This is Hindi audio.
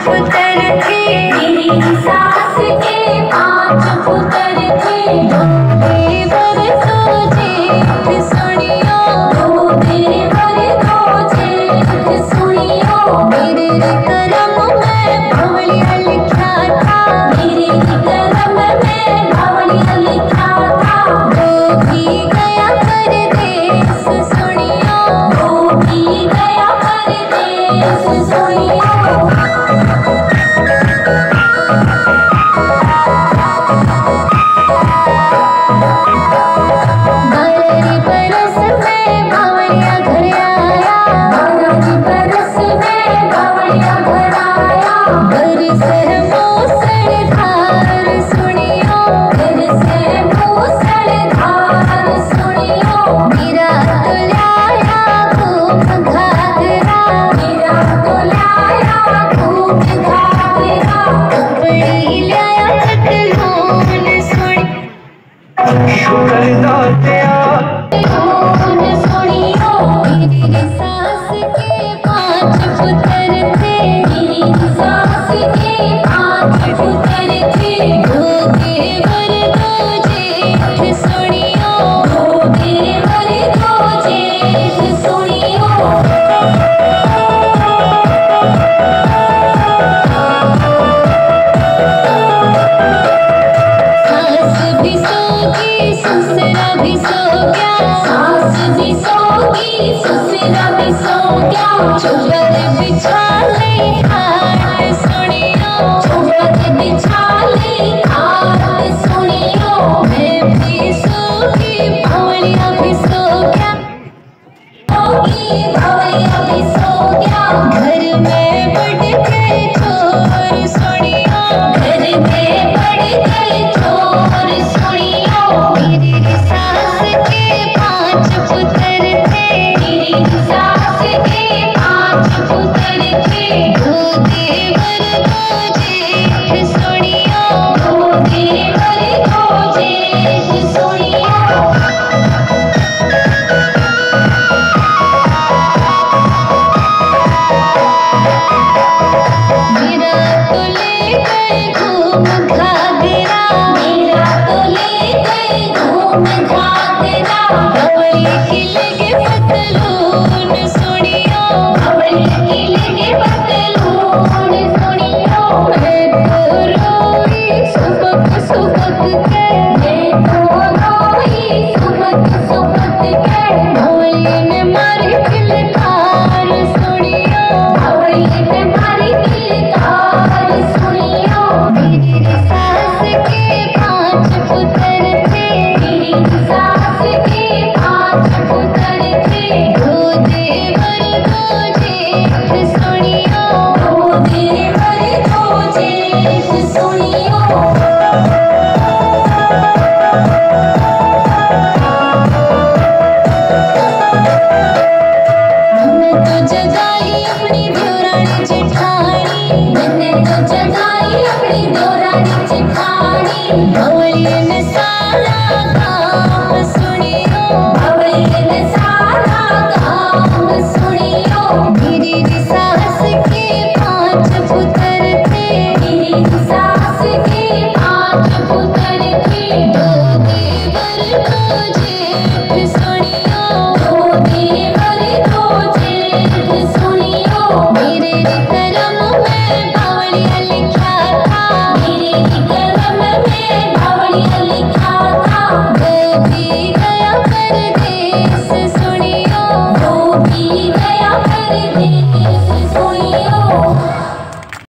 पुत्र थे, मेरी सास के 5 पुत्र थे। दो देवर दो जेठ सुनियो, दो देवर दो जेठ सुनियो। मेरे करम में भवलिया लिखा था, मेरे करम में भवलिया लिखा था। वो भी गया परदेस सुनियो, वो भी गया परदेस सुनियो। बरस में भवलिया घर आया, 12 बरस में भवलिया घर आया। घर से मूसलाधार सुनियो, घर से मूसलाधार सुनियो। मेरा तो लाया खूब घाघरा, मेरा तो लाया खूब घाघरा। कपड़ी लाया पतलून सुन, शुक्र दातिया सुनियो। मेरी सास के 5 पुत्र थे, मेरी सास के 5 पुत्र थे। दो देवर दो जेठ सुनियो, दो देवर दो जेठ सुनियो। सास भी सोगी ससुरा भी सो गया, सास भी सोगी ससुरा भी सो गया। चौबत बिछा ले खाट सुनियो, चौबत बिछा ले खाट सुनियो। मैं भी सोगी भवलिया भी सो गया, सोगी भवलिया भी सो गया। घर में बढ़ गए चोर सुनियो, घर में बढ़ गए चोर सुनियो। मेरी सास के 5 पुत्र थे, मेरी सास के 5 पुत्र थे। दो देवर दो जेठ सुनियो, दो देवर दो जेठ सुनियो। मेरा तो ले गए घूम घाघरा, मेरा तो ले गए घूम घाघरा। भवलिया की लगे पतलून सुनियो, भवलिया की लगे पतलून